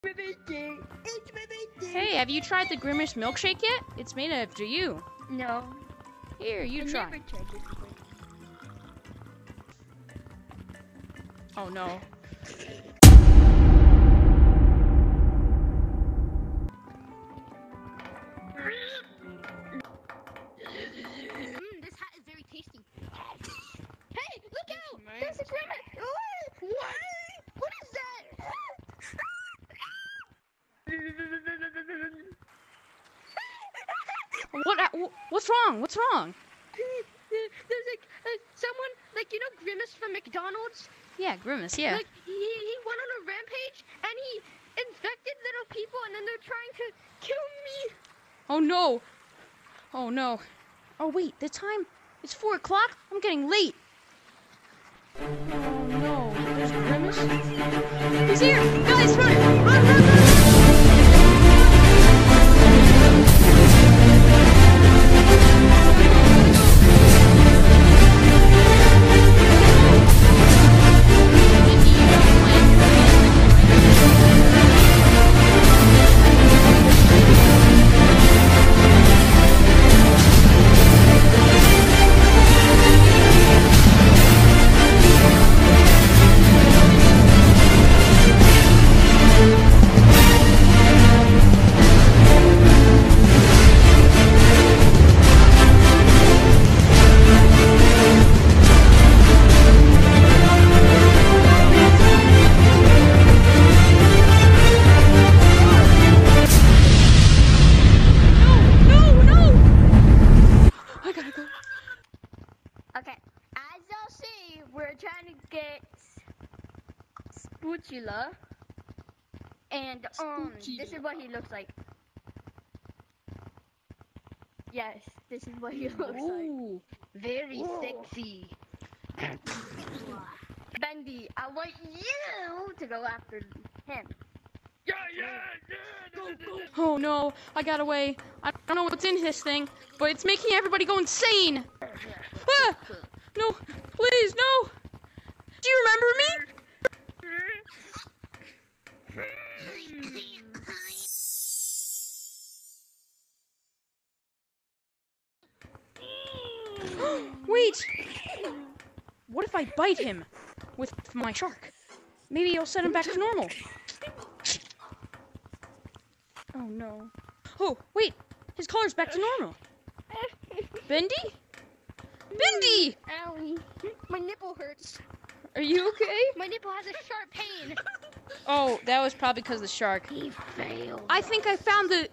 Hey, have you tried the Grimace milkshake yet? It's made after you. No. Here, you try. Never tried it before. Oh no. This hat is very tasty. Hey, look out! There's a Grimace! What? What is that? What's wrong? What's wrong? There's like someone, like, you know Grimace from McDonald's? Yeah, Grimace, yeah. Like, he went on a rampage and he infected little people and then they're trying to kill me. Oh no. Oh no. Oh wait, the time, it's 4 o'clock? I'm getting late. Oh no, there's Grimace. He's here! Guys, run! Run, run, run! Okay, as y'all see, we're trying to get Spootula, and this is what he looks like. Yes, this is what he looks like. Very sexy. Bendy, I want you to go after him. Oh no, I got away. I don't know what's in this thing, but it's making everybody go insane. Ah! No, please, no. Do you remember me? Wait! What if I bite him with my shark? Maybe it'll set him back to normal. Oh no. Oh, wait! His color's back to normal. Bendy? Bendy! Owie. My nipple hurts. Are you okay? My nipple has a sharp pain. Oh, that was probably because of the shark. He failed. I think I found the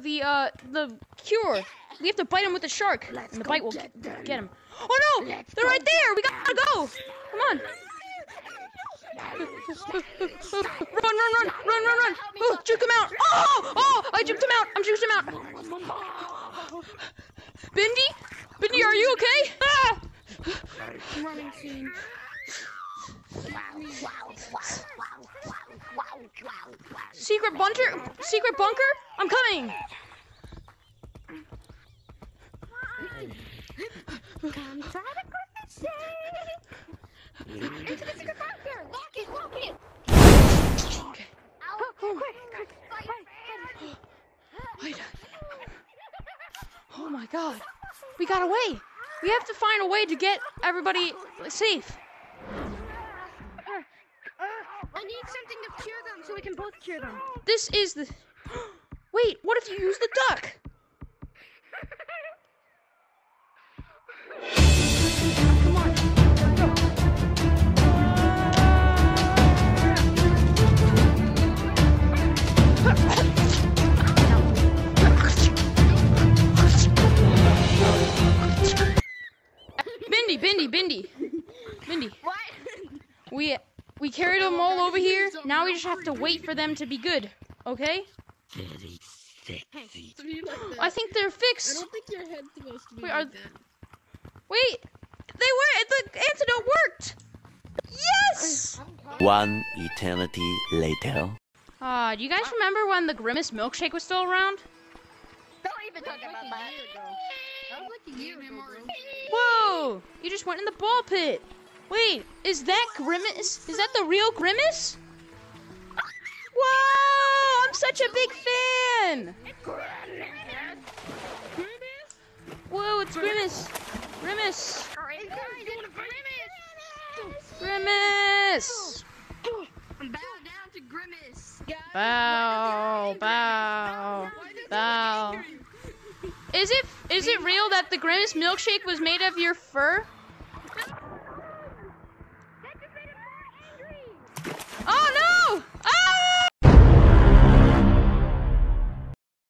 cure. We have to bite him with the shark, and the bite will get him. Oh no! They're right there! We gotta go! Come on! Run, run, run! Run, run, run! Oh, juke him out! Oh! Oh! I juked him out! I'm juked him out! Bindy? Bindy, are you okay? Ah! Running scene. Secret bunker? Secret bunker? I'm coming! Come try the Grimace! Into the secret bunker! Lock it! Lock it! Okay. Ow! Quick! Wait. Oh my god. We got away. We have to find a way to get everybody safe. I need something to cure them so we can both cure them. This is the... Wait, what if you use the duck? Come on, go. Bindy. What? We carried them all over here. Now we just have to wait for them to be good. Okay? Very sexy. I think they're I fixed. don't think your head's supposed to be Wait, like that. Wait, they were. The antidote worked. Yes. One eternity later. Do you guys remember when the Grimace milkshake was still around? Don't even talk about that. That was like a year ago, bro. Whoa! You just went in the ball pit. Wait, is that Grimace? Is that the real Grimace? Whoa! such a big fan! Whoa, it's Grimace! Grimace! Grimace! Bow down to Grimace. Bow, bow, bow. Is it real that the Grimace milkshake was made of your fur?